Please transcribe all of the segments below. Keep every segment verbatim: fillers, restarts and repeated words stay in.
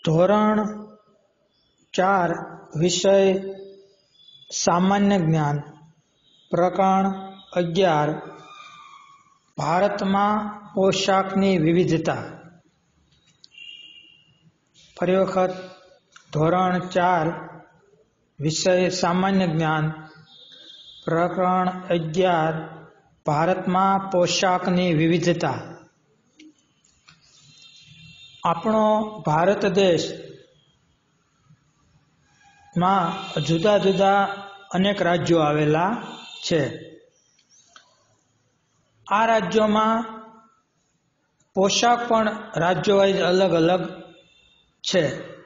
ધોરણ ચાર વિષય સામાન્ય જ્ઞાન પ્રકરણ અગિયાર ભારતમાં પોશાકની વિવિધતા. ફરી વખત ધોરણ ચાર વિષય સામાન્ય જ્ઞાન પ્રકરણ અગિયાર ભારતમાં પોશાકની વિવિધતા. આપણો ભારત દેશ માં જુદા જુદા અનેક રાજ્યો આવેલા છે. આ રાજ્યોમાં પોશાક પણ રાજ્યો વાઇઝ અલગ અલગ છે.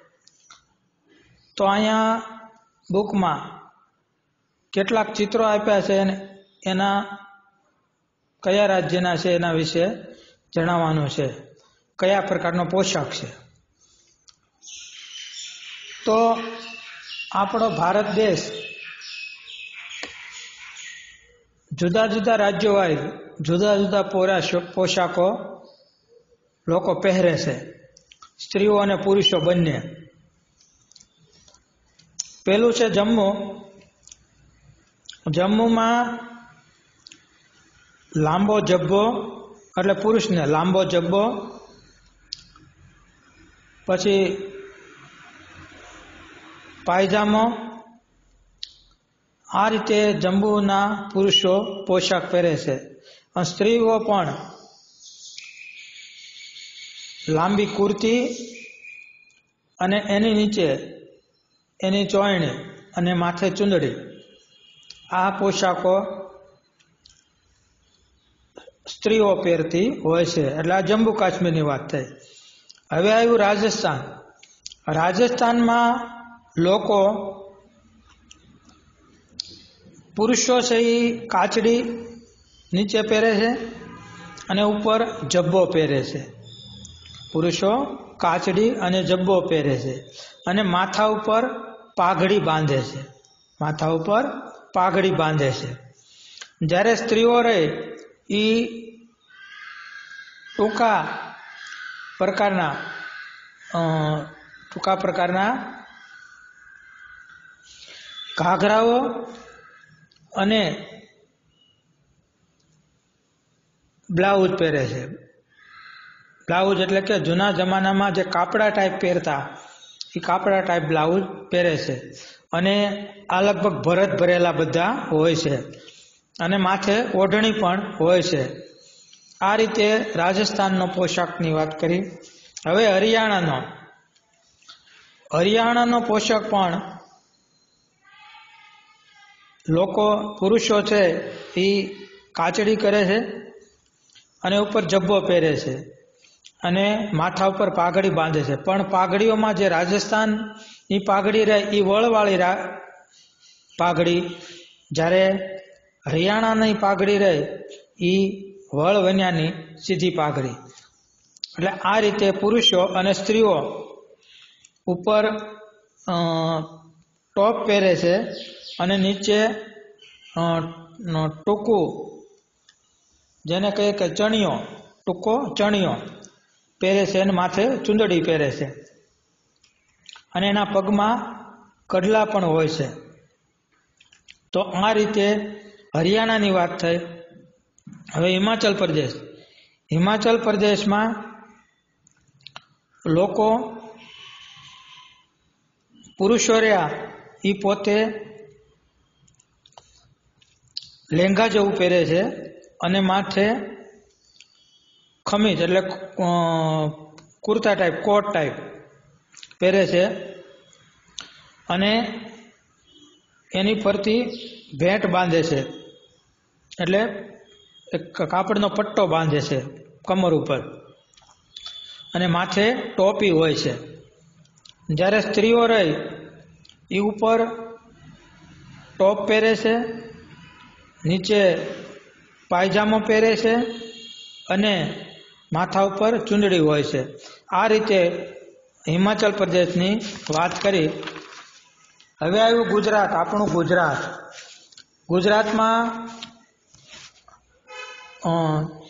તો અહીંયા બુકમાં કેટલાક ચિત્રો આપ્યા છે અને એના કયા રાજ્યના છે એના વિશે જણાવવાનું છે, કયા પ્રકારનો પોશાક છે. તો આપણો ભારત દેશ જુદા જુદા રાજ્યો વાઇઝ જુદા જુદા પોશાકો લોકો પહેરે છે, સ્ત્રીઓ અને પુરુષો બંને. પેલું છે જમ્મુ. જમ્મુમાં લાંબો જબ્બો, એટલે પુરુષને લાંબો જબ્બો, પછી પાયજામો, આ રીતે જમ્મુના પુરુષો પોશાક પહેરે છે. અને સ્ત્રીઓ પણ લાંબી કુર્તી અને એની નીચે એની ચોયણી અને માથે ચૂંદડી, આ પોશાકો સ્ત્રીઓ પહેરતી હોય છે. એટલે આ જમ્મુ કાશ્મીરની વાત થઈ. હવે આવ્યું રાજસ્થાન. રાજસ્થાનમાં લોકો પુરુષો છે એ કાચડી નીચે પહેરે છે અને ઉપર જબ્બો પહેરે છે. પુરુષો કાચડી અને જબ્બો પહેરે છે અને માથા ઉપર પાઘડી બાંધે છે. માથા ઉપર પાઘડી બાંધે છે. જ્યારે સ્ત્રીઓ રહે એ ટૂંકા પ્રકારના ટૂંકા પ્રકારના ઘાઘરાઓ અને બ્લાઉઝ પહેરે છે. બ્લાઉઝ એટલે કે જૂના જમાનામાં જે કાપડા ટાઈપ પહેરતા એ કાપડા ટાઈપ બ્લાઉઝ પહેરે છે અને આ લગભગ ભરત ભરેલા બધા હોય છે અને માથે ઓઢણી પણ હોય છે. આ રીતે રાજસ્થાનનો પોશાકની વાત કરી. હવે હરિયાણાનો હરિયાણાનો પોશાક પણ લોકો પુરુષો છે એ કાચડી કરે છે અને ઉપર જબ્બો પહેરે છે અને માથા ઉપર પાઘડી બાંધે છે. પણ પાઘડીઓમાં જે રાજસ્થાનની પાઘડી રહે એ વળવાળી પાઘડી, જ્યારે હરિયાણાની પાઘડી રહે એ વળ વન્યાની સીધી પાઘડી. એટલે આ રીતે પુરુષો અને સ્ત્રીઓ ઉપર ટોપ પહેરે છે અને નીચે ટૂંકું, જેને કહીએ કે ચણિયો, ટૂંકો ચણિયો પહેરે છે અને માથે ચૂંદડી પહેરે છે અને એના પગમાં કડલા પણ હોય છે. તો આ રીતે હરિયાણાની વાત થઈ. હવે હિમાચલ પ્રદેશ. હિમાચલ પ્રદેશમાં લોકો પુરુષો રહ્યા એ પોતે લેંઘા જેવું પહેરે છે અને માથે ખમીજ એટલે કુર્તા ટાઈપ, કોટ ટાઈપ પહેરે છે અને એની પરથી ભેંટ બાંધે છે, એટલે એક કાપડનો પટ્ટો બાંધે છે કમર ઉપર અને માથે ટોપી હોય છે. જ્યારે સ્ત્રીઓ રહે એ ઉપર ટોપ પહેરે છે, નીચે પાયજામો પહેરે છે અને માથા ઉપર ચૂંદડી હોય છે. આ રીતે હિમાચલ પ્રદેશની વાત કરી. હવે આવ્યું ગુજરાત, આપણું ગુજરાત. ગુજરાતમાં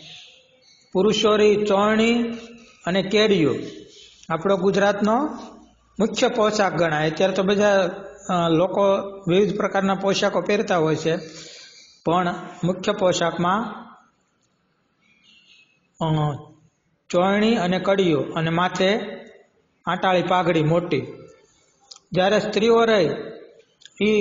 પુરુષોની ચોરણી અને કેડિયું આપણો ગુજરાતનો મુખ્ય પોશાક ગણાય। અત્યારે તો બધા લોકો વિવિધ પ્રકારના પોશાકો પહેરતા હોય છે, પણ મુખ્ય પોશાકમાં ચોયણી અને કડીઓ અને માથે આટાળી પાઘડી મોટી। જ્યારે સ્ત્રીઓ રહે એ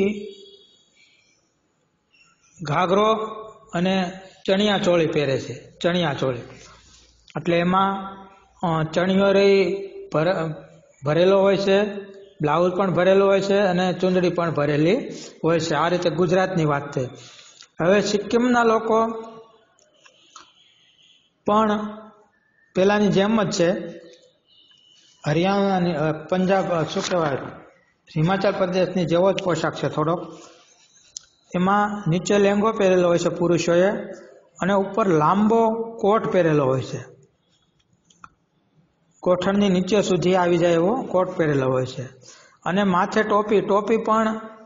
ઘાઘરો અને ચણિયા ચોળી પહેરે છે, ચણિયા ચોળી એટલે એમાં ચણિયો રહી ભરેલો હોય છે, બ્લાઉઝ પણ ભરેલો હોય છે અને ચૂંદડી પણ ભરેલી હોય છે। આ રીતે ગુજરાતની વાત થઈ। હવે સિક્કિમના લોકો પણ પેલાની જેમ જ છે, હરિયાણાની પંજાબ શું કહેવાય હિમાચલ પ્રદેશની જેવો જ પોશાક છે થોડોક। એમાં નીચે લેંગો પહેરેલો હોય છે પુરુષોએ અને ઉપર લાંબો કોટ પહેરેલો હોય છે, કોઠણની નીચે સુધી આવી જાય એવો કોટ પહેરેલો હોય છે અને માથે ટોપી ટોપી પણ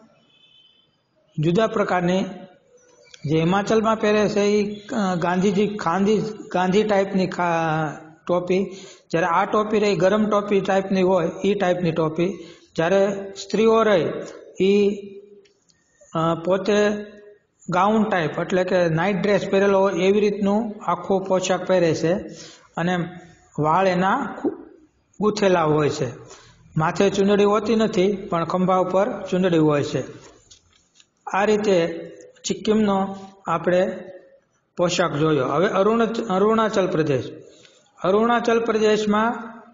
જુદા પ્રકારની। જે હિમાચલમાં પહેરે છે એ ગાંધીજી ગાંધી ગાંધી ટાઈપની ટોપી, જ્યારે આ ટોપી રહી ગરમ ટોપી ટાઈપની હોય એ ટાઈપની ટોપી। જ્યારે સ્ત્રીઓ રહી એ પોતે ગાઉન ટાઈપ એટલે કે નાઇટ ડ્રેસ પહેરેલો હોય એવી રીતનું આખું પોશાક પહેરે છે અને વાળ એના ગૂંથેલા હોય છે। માથે ચૂંદડી હોતી નથી પણ ખંભા ઉપર ચૂંદડી હોય છે। આ રીતે સિક્કિમનો આપણે પોશાક જોયો। હવે અરુણ અરુણાચલ પ્રદેશ અરુણાચલ પ્રદેશમાં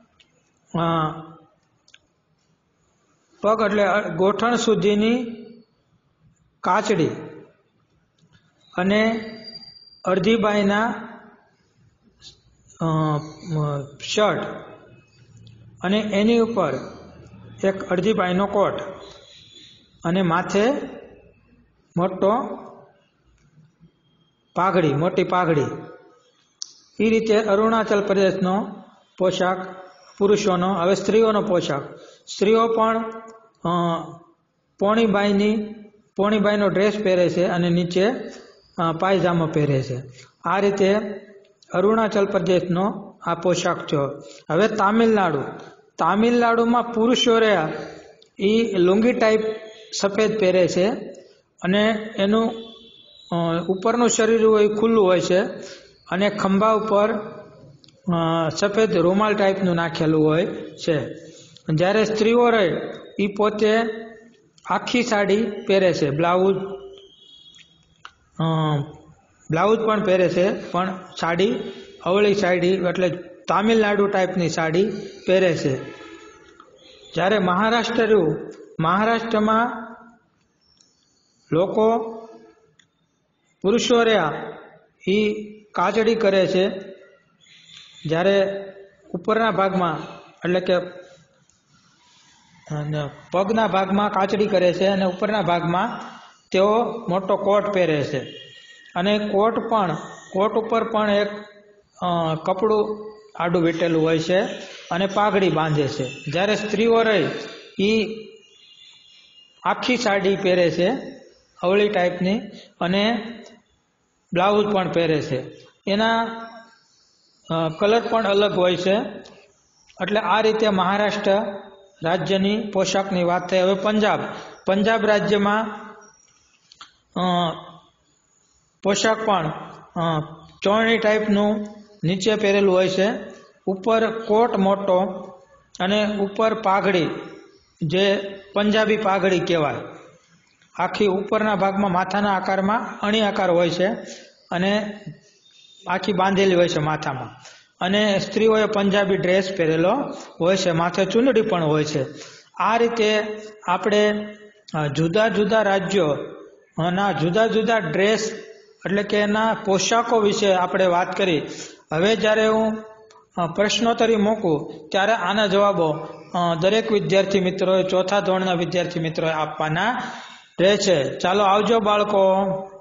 પગ એટલે ગોઠણ સુધીની કાચડી અને અડધી બાયના શર્ટ અને એની ઉપર એક અડધી બાયનો કોટ અને માથે મોટો પાઘડી મોટી પાઘડી। એ રીતે અરુણાચલ પ્રદેશનો પોશાક પુરુષોનો। હવે સ્ત્રીઓનો પોશાક સ્ત્રીઓ પણ પોણી બાયની પોણી બાયનો ડ્રેસ પહેરે છે અને નીચે પાયજામો પહેરે છે। આ રીતે અરુણાચલ પ્રદેશનો આ પોશાક થયો। હવે તામિલનાડુ તામિલનાડુમાં પુરુષો રહ્યા એ લુંગી ટાઈપ સફેદ પહેરે છે અને એનું ઉપરનું શરીર હોય ખુલ્લું હોય છે અને ખંભા ઉપર સફેદ રૂમાલ ટાઈપનું નાખેલું હોય છે। જ્યારે સ્ત્રીઓ રહે એ પોતે આખી સાડી પહેરે છે, બ્લાઉઝ બ્લાઉઝ પણ પહેરે છે પણ સાડી અવળી સાડી એટલે તામિલનાડુ ટાઈપની સાડી પહેરે છે। જ્યારે મહારાષ્ટ્ર રહ્યું મહારાષ્ટ્રમાં લોકો પુરુષો રહ્યા એ કાચડી કરે છે, જ્યારે ઉપરના ભાગમાં એટલે કે પગના ભાગમાં કાચડી કરે છે અને ઉપરના ભાગમાં તેઓ મોટો કોટ પહેરે છે અને કોટ પણ કોટ ઉપર પણ એક કપડું આડું વીટેલું હોય છે અને પાઘડી બાંધે છે। જ્યારે સ્ત્રીઓ રહી એ આખી સાડી પહેરે છે અવળી ટાઈપની અને બ્લાઉઝ પણ પહેરે છે, એના કલર પણ અલગ હોય છે। એટલે આ રીતે મહારાષ્ટ્ર રાજ્યની પોશાકની વાત થઈ। હવે પંજાબ પંજાબ રાજ્યમાં પોશાક પણ ચોરણી ટાઈપનું નીચે પહેરેલું હોય છે, ઉપર કોટ મોટો અને ઉપર પાઘડી જે પંજાબી પાઘડી કહેવાય। આખી ઉપરના ભાગમાં માથાના આકારમાં અણી આકાર હોય છે અને આખી બાંધેલી હોય છે માથામાં અને સ્ત્રીઓએ પંજાબી ડ્રેસ પહેરેલો હોય છે, માથે ચૂંદડી પણ હોય છે। આ રીતે આપણે જુદા જુદા રાજ્યોના જુદા જુદા ડ્રેસ એટલે કે એના પોશાકો વિશે આપણે વાત કરી। હવે જ્યારે હું પ્રશ્નોત્તરી મૂકું ત્યારે આના જવાબો દરેક વિદ્યાર્થી મિત્રોએ ચોથા ધોરણના વિદ્યાર્થી મિત્રોએ આપવાના રહે છે। ચાલો આવજો બાળકો।